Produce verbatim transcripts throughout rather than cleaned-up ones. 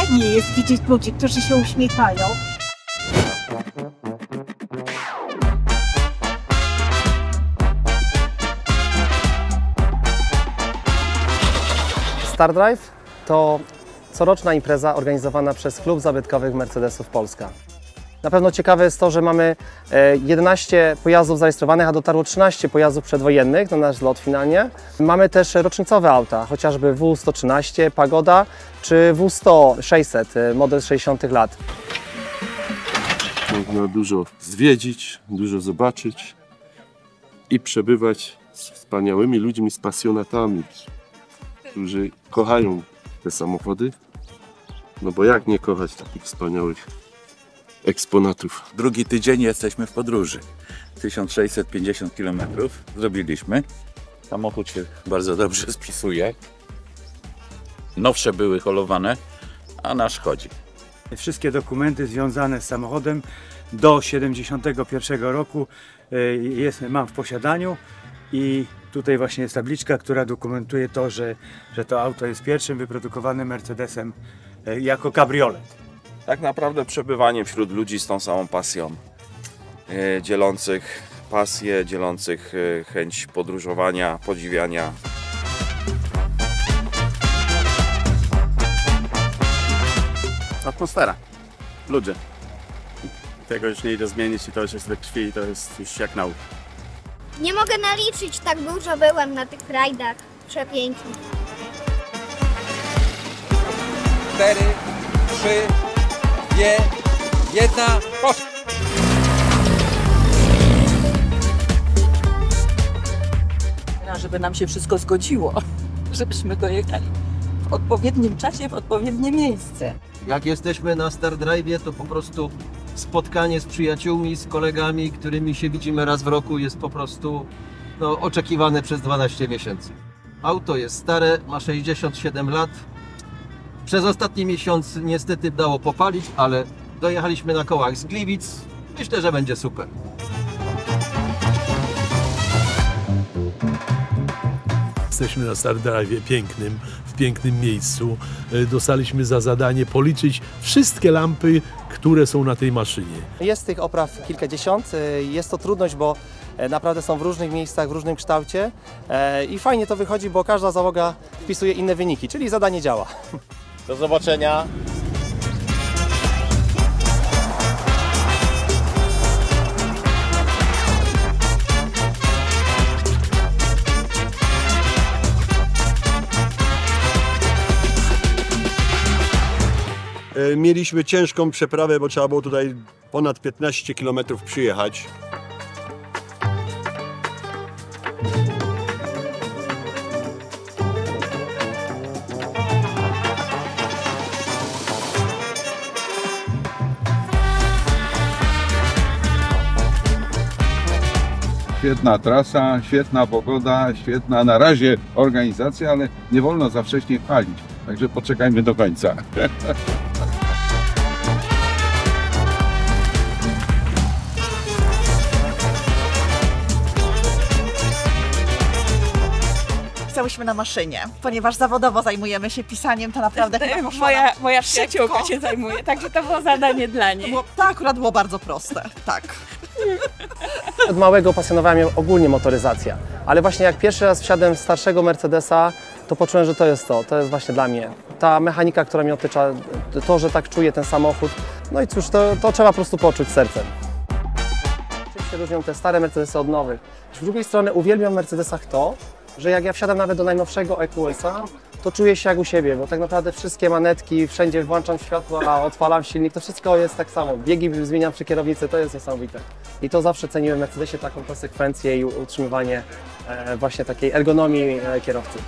Fajnie jest widzieć ludzi, którzy się uśmiechają. Star Drive to coroczna impreza organizowana przez Klub Zabytkowych Mercedesów Polska. Na pewno ciekawe jest to, że mamy jedenaście pojazdów zarejestrowanych, a dotarło trzynaście pojazdów przedwojennych na nasz zlot finalnie. Mamy też rocznicowe auta, chociażby W sto trzynaście Pagoda czy W sto sześćset, model z sześćdziesiątych lat. Można dużo zwiedzić, dużo zobaczyć i przebywać z wspaniałymi ludźmi, z pasjonatami, którzy kochają te samochody. No bo jak nie kochać takich wspaniałych eksponatów. Drugi tydzień jesteśmy w podróży. tysiąc sześćset pięćdziesiąt kilometrów zrobiliśmy. Samochód się bardzo dobrze spisuje. Nowsze były holowane, a nasz chodzi. Wszystkie dokumenty związane z samochodem do siedemdziesiątego pierwszego roku jest, mam w posiadaniu i tutaj właśnie jest tabliczka, która dokumentuje to, że, że to auto jest pierwszym wyprodukowanym Mercedesem jako kabriolet. Tak naprawdę przebywanie wśród ludzi z tą samą pasją, e, dzielących pasję, dzielących e, chęć podróżowania, podziwiania. Atmosfera, ludzie. Tego już nie idę zmienić i to już jest we krwi i to jest już jak nauka. Nie mogę naliczyć, tak dużo byłem na tych rajdach. Przepięknie. Cztery, trzy, dwie, jedna, poszło! Żeby nam się wszystko zgodziło, żebyśmy dojechali w odpowiednim czasie, w odpowiednie miejsce. Jak jesteśmy na Star Drive'ie, to po prostu spotkanie z przyjaciółmi, z kolegami, którymi się widzimy raz w roku, jest po prostu no, oczekiwane przez dwanaście miesięcy. Auto jest stare, ma sześćdziesiąt siedem lat. Przez ostatni miesiąc niestety dało popalić, ale dojechaliśmy na kołach z Gliwic. Myślę, że będzie super. Jesteśmy na Star Drive'ie pięknym, w pięknym miejscu. Dostaliśmy za zadanie policzyć wszystkie lampy, które są na tej maszynie. Jest tych opraw kilkadziesiąt. Jest to trudność, bo naprawdę są w różnych miejscach, w różnym kształcie i fajnie to wychodzi, bo każda załoga wpisuje inne wyniki, czyli zadanie działa. Do zobaczenia. Mieliśmy ciężką przeprawę, bo trzeba było tutaj ponad piętnaście kilometrów przyjechać. Świetna trasa, świetna pogoda, świetna na razie organizacja, ale nie wolno za wcześnie chwalić. Także poczekajmy do końca. Pisałyśmy na maszynie, ponieważ zawodowo zajmujemy się pisaniem, to naprawdę chyba poszło Moja, moja przyjaciółka się zajmuje, także to było zadanie dla niej. To, było, to akurat było bardzo proste, tak. Od małego pasjonowała mnie ogólnie motoryzacja, ale właśnie jak pierwszy raz wsiadłem w starszego Mercedesa, to poczułem, że to jest to, to jest właśnie dla mnie. Ta mechanika, która mnie otacza, to, że tak czuję ten samochód, no i cóż, to, to trzeba po prostu poczuć sercem. Czym się różnią te stare Mercedesy od nowych? Z drugiej strony uwielbiam w Mercedesach to, że jak ja wsiadam nawet do najnowszego E Q S-a, to czuję się jak u siebie, bo tak naprawdę wszystkie manetki, wszędzie włączam światła, odpalam silnik, to wszystko jest tak samo. Biegi zmieniam przy kierownicy, to jest niesamowite. I to zawsze ceniłem w Mercedesie, taką konsekwencję i utrzymywanie e, właśnie takiej ergonomii e, kierowcy.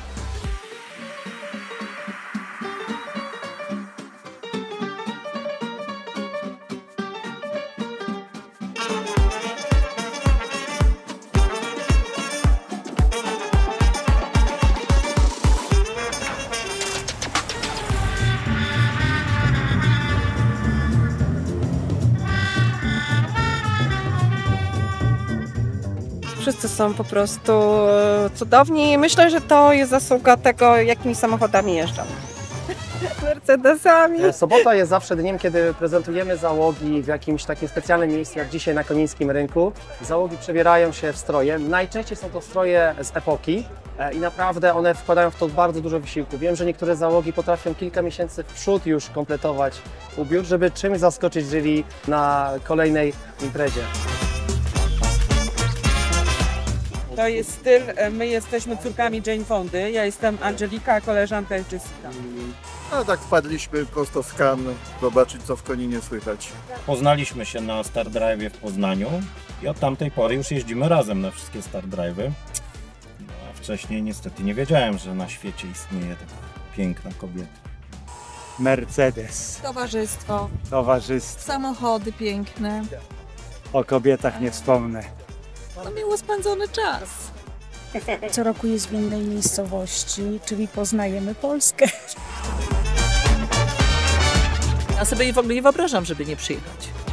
Wszyscy są po prostu cudowni i myślę, że to jest zasługa tego, jakimi samochodami jeżdżą. Mercedesami. Sobota jest zawsze dniem, kiedy prezentujemy załogi w jakimś takim specjalnym miejscu, jak dzisiaj na Konińskim Rynku. Załogi przebierają się w stroje. Najczęściej są to stroje z epoki i naprawdę one wkładają w to bardzo dużo wysiłku. Wiem, że niektóre załogi potrafią kilka miesięcy w przód już kompletować ubiór, żeby czymś zaskoczyć jury na kolejnej imprezie. To jest styl, my jesteśmy córkami Jane Fondy, ja jestem Angelika, a koleżanka jest Jessica. A tak wpadliśmy prosto z Cannes, zobaczyć co w Koninie słychać. Poznaliśmy się na Star Drive'ie w Poznaniu i od tamtej pory już jeździmy razem na wszystkie Star Drive'y. No, a wcześniej niestety nie wiedziałem, że na świecie istnieje taka piękna kobieta. Mercedes, Towarzystwo, towarzystwo. samochody piękne. O kobietach nie wspomnę. No miło spędzony czas. Co roku jest w innej miejscowości, czyli poznajemy Polskę. Ja sobie w ogóle nie wyobrażam, żeby nie przyjechać.